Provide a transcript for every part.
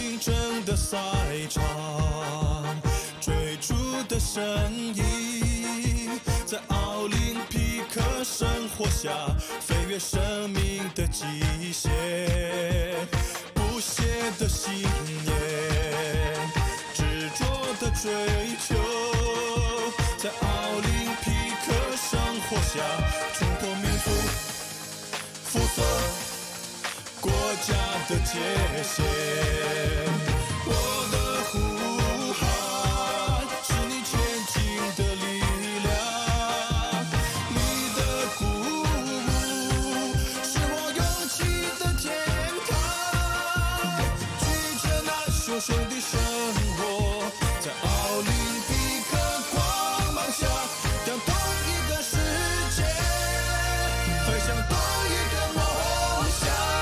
竞争的赛场，追逐的身影，在奥林匹克生活下，飞越生命的极限，不懈的信念，执着的追求，在奥林匹克生活下，冲破民族肤色国家的界限。我的呼喊是你前进的力量，你的鼓舞是我勇气的天堂。举着那熊熊的生活，在奥林匹克光芒下，向同一个世界，飞向同一个梦想。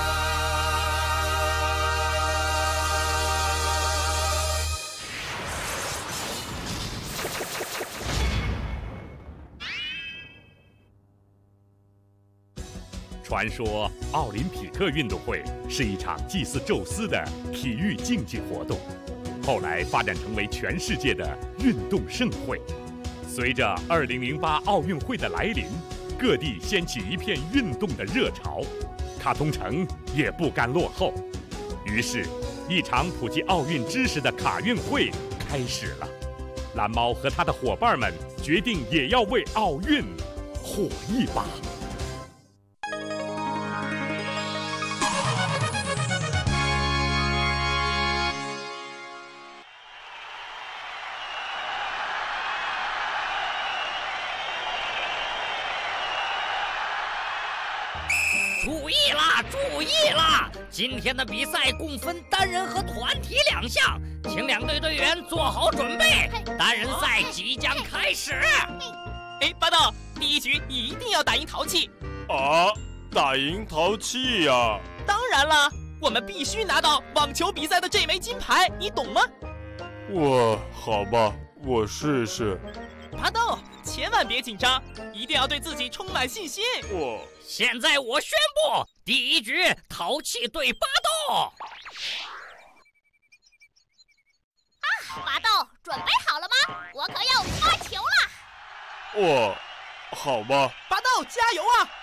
传说奥林匹克运动会是一场祭祀宙斯的体育竞技活动，后来发展成为全世界的运动盛会。随着2008奥运会的来临，各地掀起一片运动的热潮，卡通城也不甘落后。于是，一场普及奥运知识的卡运会开始了。蓝猫和他的伙伴们决定也要为奥运火一把。 注意啦！注意啦！今天的比赛共分单人和团体两项，请两队队员做好准备。单人赛即将开始。 哎，八道，第一局一定要打赢淘气。 啊，打赢淘气呀！ 当然了，我们必须拿到网球比赛的这枚金牌，你懂吗？ 好吧，我试试。 八道，千万别紧张，一定要对自己充满信心。 现在我宣布，第一局淘气对八道。 八道，准备好了吗？我可要发球了。 好吧。 八道，加油啊！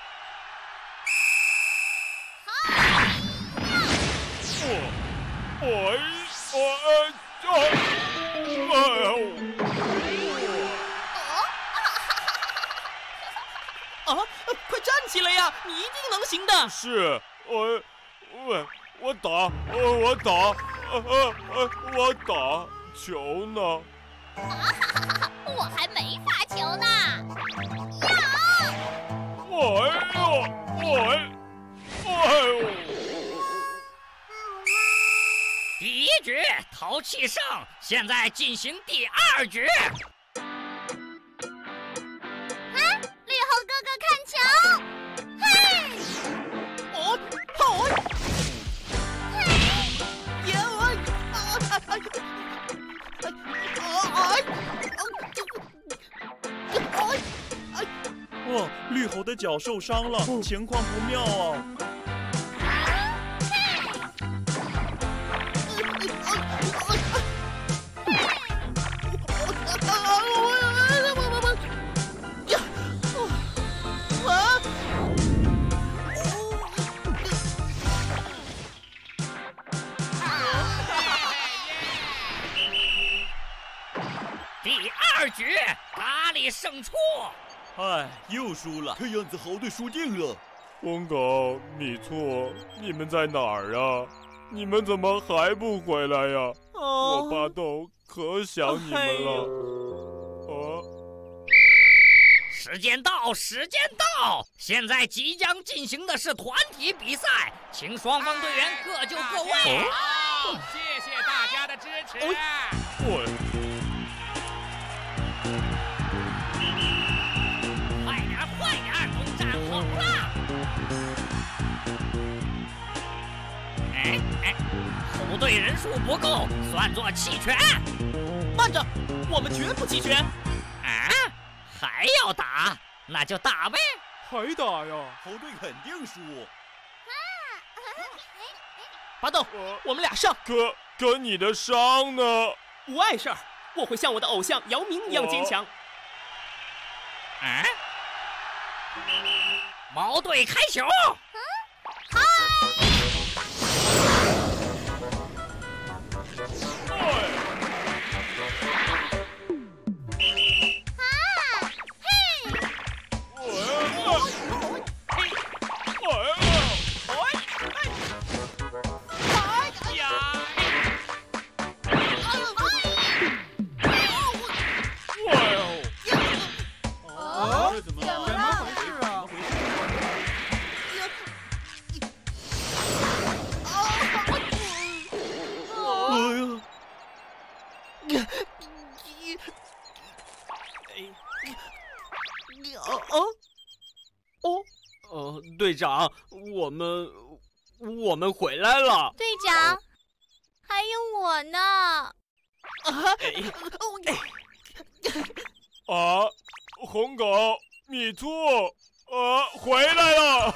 快站起来呀！你一定能行的。 是，我打球呢。 我还没发球呢。 第一局淘气胜，现在进行第二局。 绿猴哥哥看球，嘿！ 绿猴的脚受伤了，情况不妙啊！ 第二局咖喱胜出。 又输了，看样子猴队输定了。 疯狗、米醋，你们在哪儿啊？你们怎么还不回来呀？我巴豆可想你们了。 时间到，时间到！现在即将进行的是团体比赛，请双方队员各就各位。 谢谢大家的支持。 快点，都站好了！猴队人数不够，算作弃权。 慢着，我们绝不弃权。 还要打？那就打呗。 还打呀？ 猴队肯定输。 巴豆，我们俩上。 可你的伤呢？ 无碍事儿，我会像我的偶像姚明一样坚强。 毛队开球！ 嗨！ 队长，我们回来了。 队长，还有我呢。 红狗、米兔，回来了！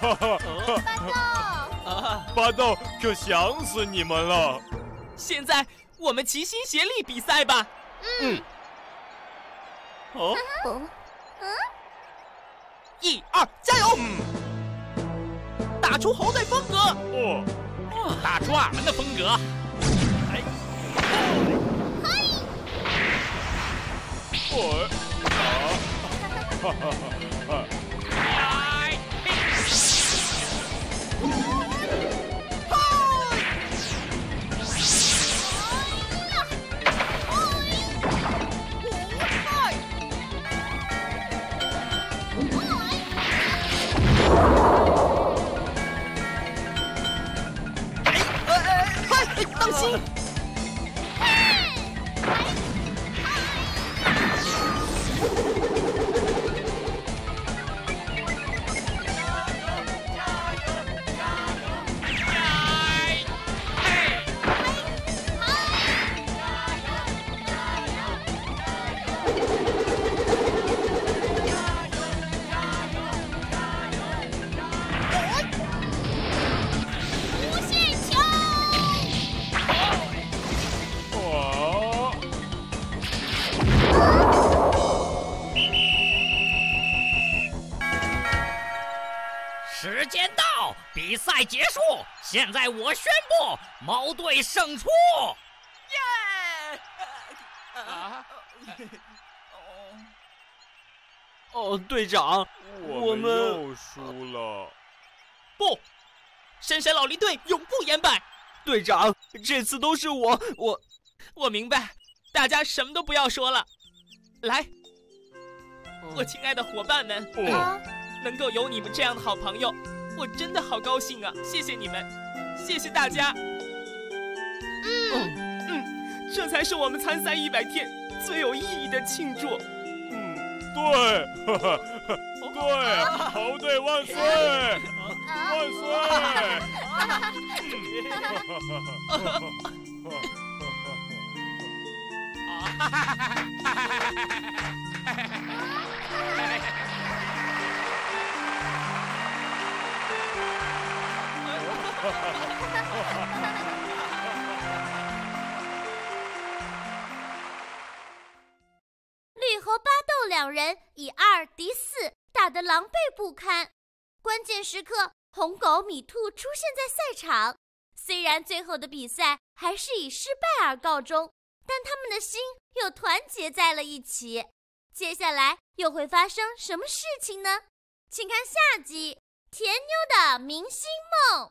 巴豆，可想死你们了。 现在我们齐心协力比赛吧。1、2，加油！打出猴仔风格！ 打出俺们的风格！ 当心！ 时间到，比赛结束。现在我宣布，毛队胜出。 队长， 我们又输了。 不，深山老林队永不言败。 队长，这次都是我明白，大家什么都不要说了。来，我亲爱的伙伴们，能够有你们这样的好朋友，我真的好高兴啊！谢谢你们，谢谢大家。这才是我们参赛100天最有意义的庆祝。 对，对，猴队万岁！万岁！ 绿和巴豆两人以2敌4，打得狼狈不堪。关键时刻，红狗、米兔出现在赛场。虽然最后的比赛还是以失败而告终，但他们的心又团结在了一起。接下来又会发生什么事情呢？请看下集《甜妞的明星梦》。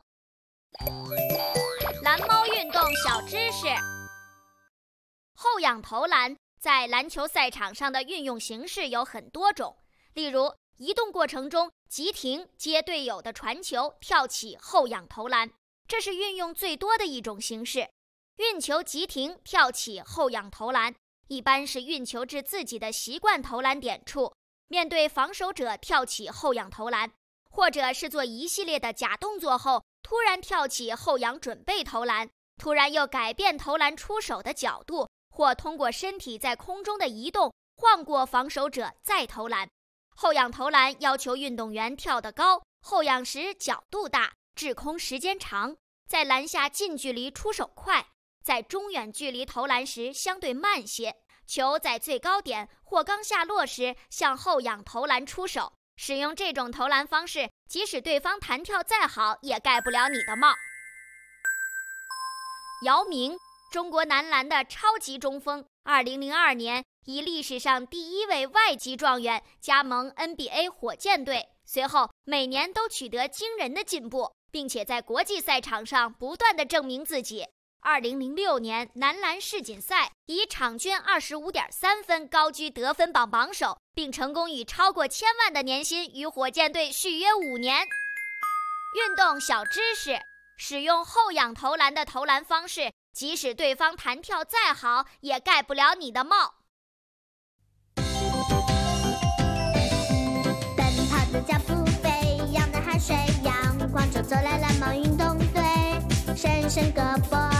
蓝猫运动小知识：后仰投篮在篮球赛场上的运用形式有很多种，例如移动过程中急停接队友的传球，跳起后仰投篮，这是运用最多的一种形式。运球急停跳起后仰投篮，一般是运球至自己的习惯投篮点处，面对防守者跳起后仰投篮，或者是做一系列的假动作后突然跳起后仰准备投篮，突然又改变投篮出手的角度，或通过身体在空中的移动晃过防守者再投篮。后仰投篮要求运动员跳得高，后仰时角度大， 滞空时间长，在篮下近距离出手快，在中远距离投篮时相对慢些。球在最高点或刚下落时向后仰投篮出手。使用这种投篮方式，即使对方弹跳再好，也盖不了你的帽。姚明，中国男篮的超级中锋，2002年以历史上第1位外籍状元加盟 NBA 火箭队，随后每年都取得惊人的进步，并且在国际赛场上不断地证明自己。2006年男篮世锦赛，以场均25.3分高居得分榜榜首，并成功以超过1000万的年薪与火箭队续约5年。运动小知识：使用后仰投篮的投篮方式，即使对方弹跳再好，也盖不了你的帽。 奔跑的脚步飞扬的汗水，阳光中走来蓝猫运动队，伸伸胳膊